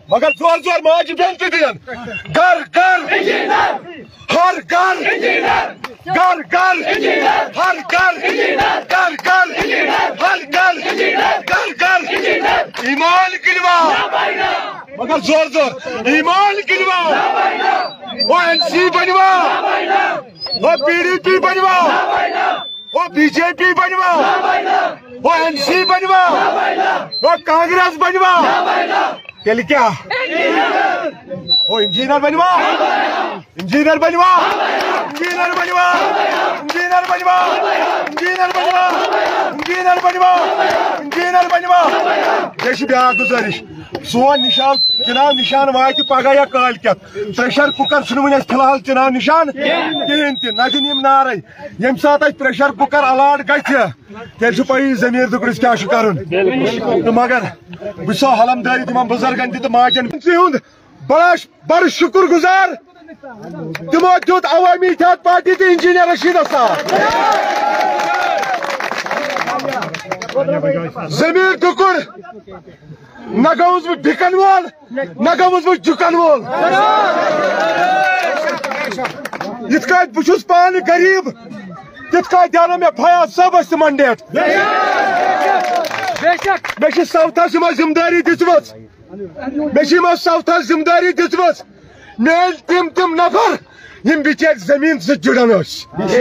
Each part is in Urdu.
مگر زور زور ماجہ بیٚن تہِ دِن گھر گھر ہر گھر گھر گھر ہر گھر گھر گھر ہر گھر گھر گھر ایمان گنوا مگر زور زور ایمان گنوا وہ این سی بنوا وہ پی ڈی پی بنوا وہ بی جے پی بنوا وہ این سی بنوا وہ کانگریس بنوا تیل کیا وہ انجینئر بنوا انجینئر بنوا انجینئر بنوا انجینئر بنوا انجینئر بنوا انجینئر بنوا انجینئر بنوا یہ بیاکھ گزارش سون نشان چناو نشان وات پگہ یا کال کت پریشر کُکر چھُنہٕ وُنہِ فی الحال چناو نشان کہین تہ نہ دِن یم نعرے یم سات پریشر کُکر الاٹ گژھِ تیل چھُ پی ضمیر دُکرس کیا چھُ کرُن تو مگر بہٕ چھُسو حلمداری تمن بزرگن تہ ماجن ہُند بڑ شکر گزار تمو دیت عوامی اتحاد پارٹی تہ انجینئر رشید ساتھ ضمیر دُکر نہ گوس بہ ڈھکن وول نہ گوس بہ جھکن وول یت کات بہ چھُس پانہٕ غریب تِتھ کات دیانو مےٚ فیاض صٲبس تہِ منڈیٹ مےٚ چھِ ساوتھس یِمو ذمہٕ دٲری دِژمٕژ مےٚ چھِ یِمو ساوتھس ذمہٕ دٲری دِژمٕژ مےٚ ییٚلہِ تِم نفر یم بچار زمین سے جڑان یہ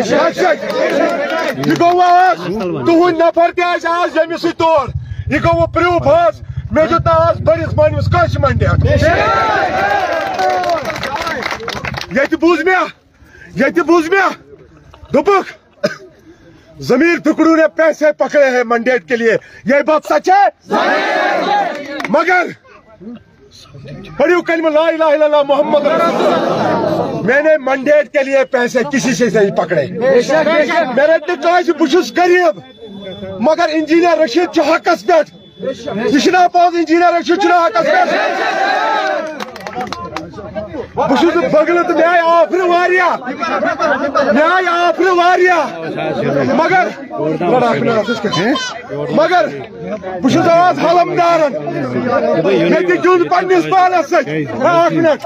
گو آج تہد نفر تہ آج یمہ سی طور یہ گو پروف آج مے دیت آج بڑس مانوس کش منڈیٹ یہ بوز مے دپک ضمیر ٹکڑوں نے پیسے پکڑے ہیں منڈیٹ کے لیے یہ بات سچ ہے مگر پڑھیو کلمہ لا الہ الا اللہ محمد رسول اللہ میں نے منڈیٹ کے لیے پیسے کسی سے نہیں پکڑے میرے دکاش بچس غریب مگر انجینئر رشید حقس پہ یہ پاس انجینئر رشید حقس پہ بہت بغل تو مے آئی آفر واریاہ مگر بہت آز حلمدارن مے گیوند پنس پانس ست منٹ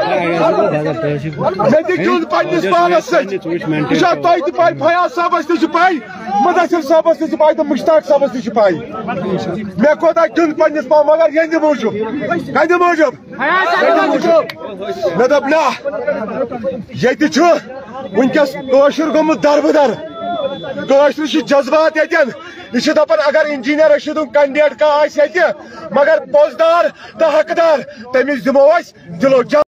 مے گیوند پنس پانس ست یہ تہ پائی فیاض صاحبس تہ پائی مدثر صاحبس تہ پائی تو مشتاق صاحبس تہ پائی مے کوتاہ گیوند پنس پان مگر یہند موجود کتہ موجود مے دپ نا یہ ونکس گومت دربدر جذبات یہ دپان اگر انجینئر رشید کینڈیڈیٹ کھانا مگر پوزدار تو حقدار تمس دمو دلو